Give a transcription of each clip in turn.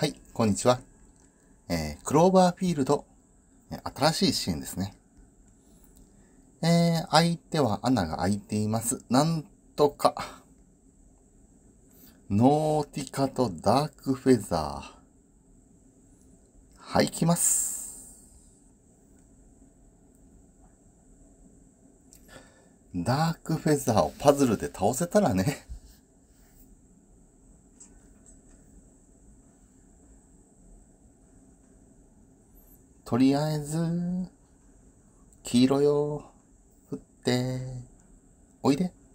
はい、こんにちは。クローバーフィールド、新しい支援ですね。相手は穴が開いています。なんとか。ノーティカとダークフェザー。はい、来ます。ダークフェザーをパズルで倒せたらね。とりあえず、黄色よ。振って、おいで。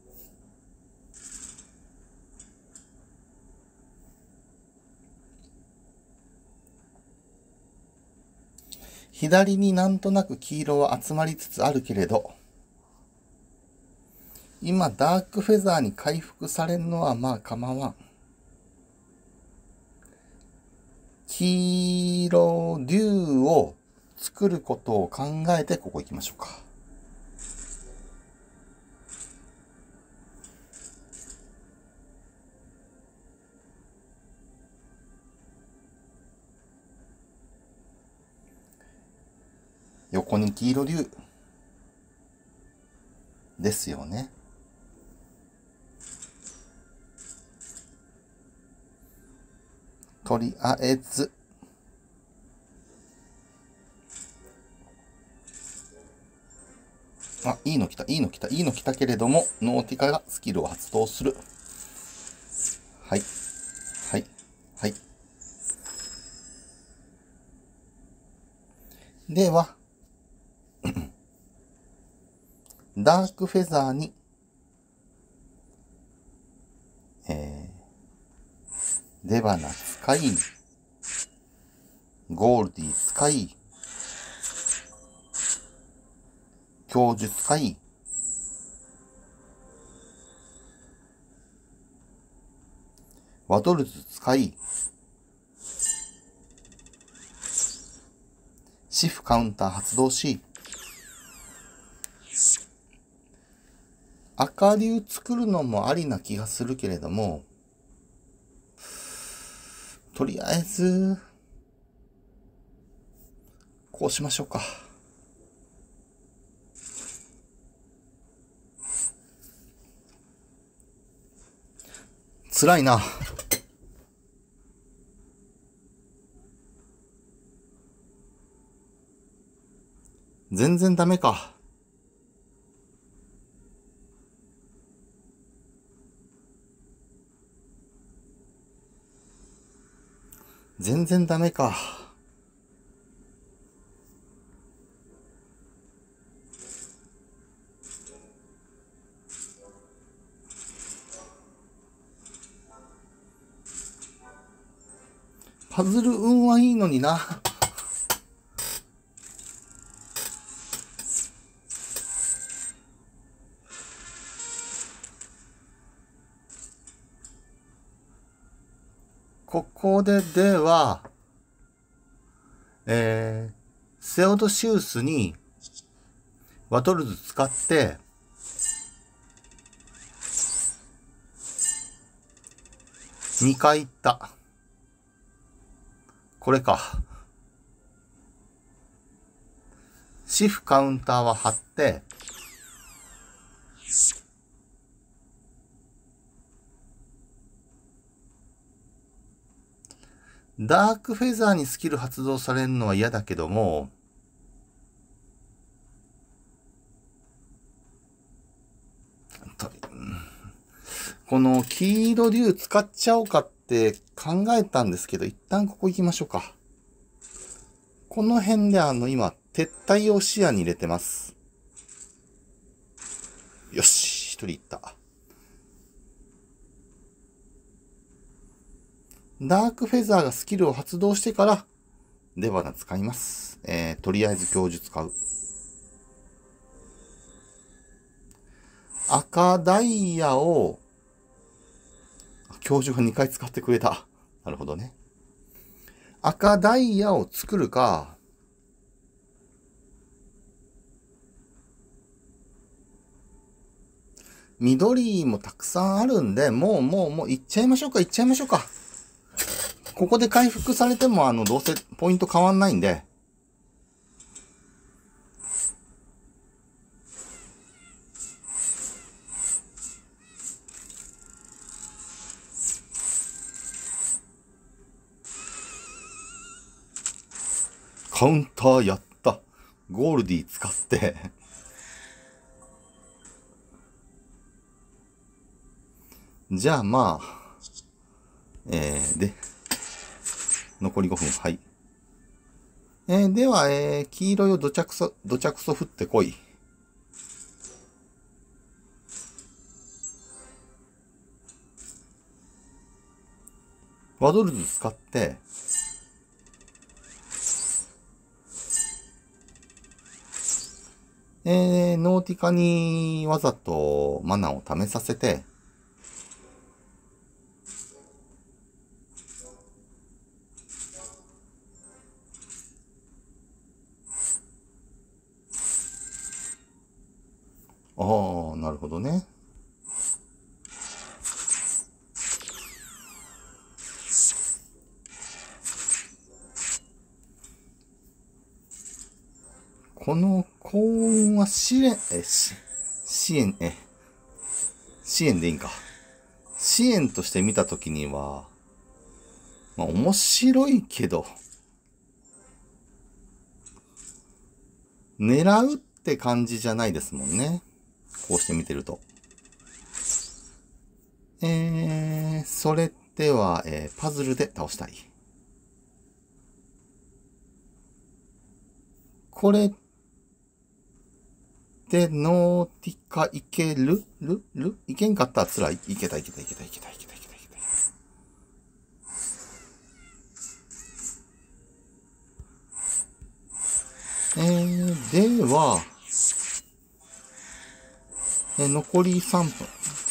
左になんとなく黄色は集まりつつあるけれど、今ダークフェザーに回復されるのはまあ構わん。黄色竜を作ることを考えてここ行きましょうか。横に黄色竜ですよね。とりあえずいいの来たけれども、ノーティカがスキルを発動する。はい。はい。はい。では、ダークフェザーに、出花使い、ゴールディ使い、教授使い、ワドルズ使い、シフカウンター発動し、赤竜作るのもありな気がするけれども、とりあえず、こうしましょうか。辛いな。全然ダメか。全然ダメか。パズル運はいいのにな。ここでは、セオドシウスにワトルズ使って、2回行った。これか。シフカウンターは貼って、ダークフェザーにスキル発動されるのは嫌だけども、この黄色竜使っちゃおうかって考えたんですけど、一旦ここ行きましょうか。この辺で今、撤退を視野に入れてます。よし、一人行った。ダークフェザーがスキルを発動してから、出花使います。とりあえず教授使う。赤ダイヤを、教授が2回使ってくれた。なるほどね。赤ダイヤを作るか、緑もたくさんあるんで、もう、行っちゃいましょうか。 ここで回復されても、どうせポイント変わんないんで、カウンターやった。ゴールディ使ってじゃあまあ、で、残り5分、はい。では、黄色いをどちゃくそ振ってこい。ワドルズ使って、ノーティカにわざとマナを貯めさせて、ああ、なるほどね。この幸運は支援でいいんか。支援として見たときには、まあ面白いけど、狙うって感じじゃないですもんね。こうして見てると。それでは、パズルで倒したい。これで、ノーティカいけるいけんかったら辛い。いけた。では、残り3分。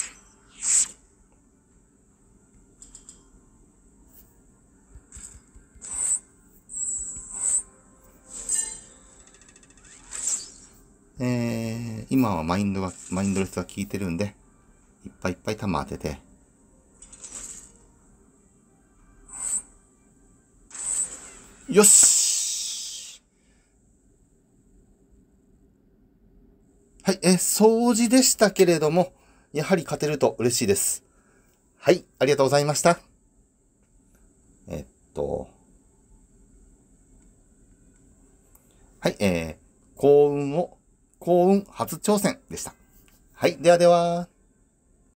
今はマインドレスが効いてるんで、いっぱい弾当てて。よし！はい、掃除でしたけれども、やはり勝てると嬉しいです。はい、ありがとうございました。はい、幸運初挑戦でした。はい、ではでは。